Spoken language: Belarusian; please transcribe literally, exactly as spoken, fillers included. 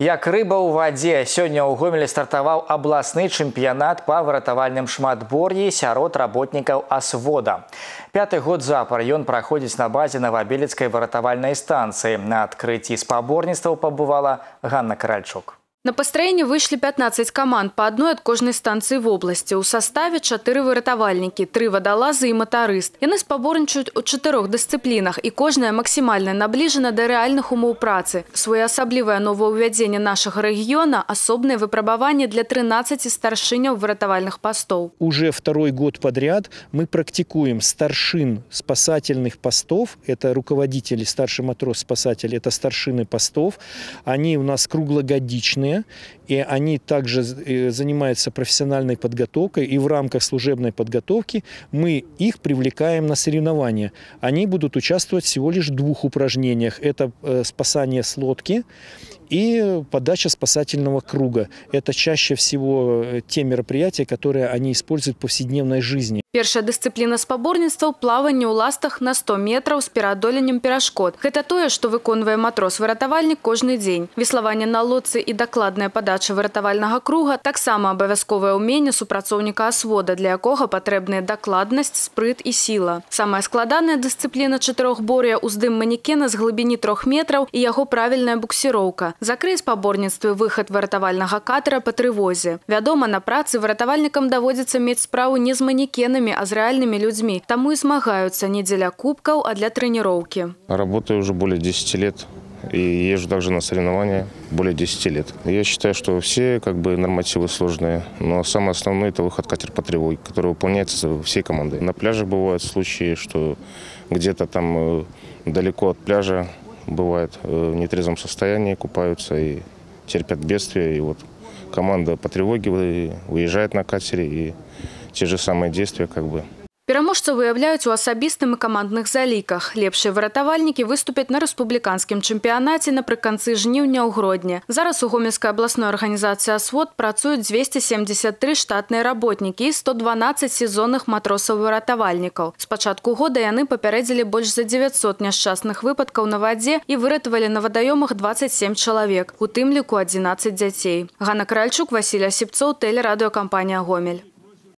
Як рыба ў вадзе, сёння ў Гомелі стартаваў абласны чэмпіянат па выратавальным шматбор'і сярод работнікаў асвода. Пяты год запар ён праходзіць на базе Новобелецкай выратавальнай станцыі. На адкрыцці спаборніцтваў пабывала Ганна Каральчук. На пастраенне выйшлі пятнаццаць каманд, па адной ад кожнай станцыі вобласці. У саставе чатыры выратавальнікі, тры вадалазы і матарыст. Яны спаборнічаюць у чатырох дысцыплінах, і кожная максімальна набліжана да рэальных умоў працы. Своеасаблівае новаўвядзенне нашага рэгіёна – асобнае выпрабаванне для тринадцати старшыняў выратавальных постов. Уже второй год подряд мы практикуем старшин спасательных постов. Это руководители, старший матрос-спасатель, это старшины постов. Они у нас круглогодичные. И они также занимаются профессиональной подготовкой. И в рамках служебной подготовки мы их привлекаем на соревнования. Они будут участвовать всего лишь в двух упражнениях. Это спасание с лодки и подача спасательного круга. Это чаще всего те мероприятия, которые они используют в повседневной жизни. Першая дысцыпліна спаборніцтваў – плаванне ў ластах на сто метраў з пераадоленнем перашкод. Гэта тое, што выконвае матрос-выратавальнік кожны дзень. Веславанне на лодцы і дакладная падача выратавальнага круга – таксама абавязковае ўменне супрацоўніка асвода, для якога патрэбныя дакладнасць, спрыт і сіла. Самая складаная дысцыпліна чатырохбор'я – уздым манекена з глыбіні трох метраў і яго правільная буксіроўка. Закрые спаборніцтвы выхад выратавальнага катера па трывозе. Вядома, на працы выратавальнікам даводзіцца мець справу не з манекенамі, а с реальными людьми. Тому и змагаются не для кубков, а для тренировки. Работаю уже более десяти лет и езжу также на соревнования более десяти лет. Я считаю, что все как бы нормативы сложные, но самое основное – это выход катер по тревоге, который выполняется всей командой. На пляже бывают случаи, что где-то там далеко от пляжа бывает в нетрезвом состоянии, купаются и терпят бедствия. И вот команда по тревоге выезжает на катере и те же самые действия как бы. Пераможцы выяўляюць у асабістым і камандных заліках. Лепшыя выратавальнікі выступяць на рэспубліканскім чэмпіянаце напрыканцы жніўня ў Гродні. Зараз у Гомельскай абласной арганізацыі «Асвод» працуюць двести семьдесят три штатныя работнікі і сто дванадцать сезонных матросаў-выратавальнікаў. З пачатку года яны папярэдзілі больш за девятьсот няшчасных выпадкаў на вадзе і выратавалі на вадаёмах двадцать семь чалавек, у тым ліку одиннадцать дзяцей. Ганна Каральчук, Васіль Асіпцоў, тэлерадыёкампанія «Гомель».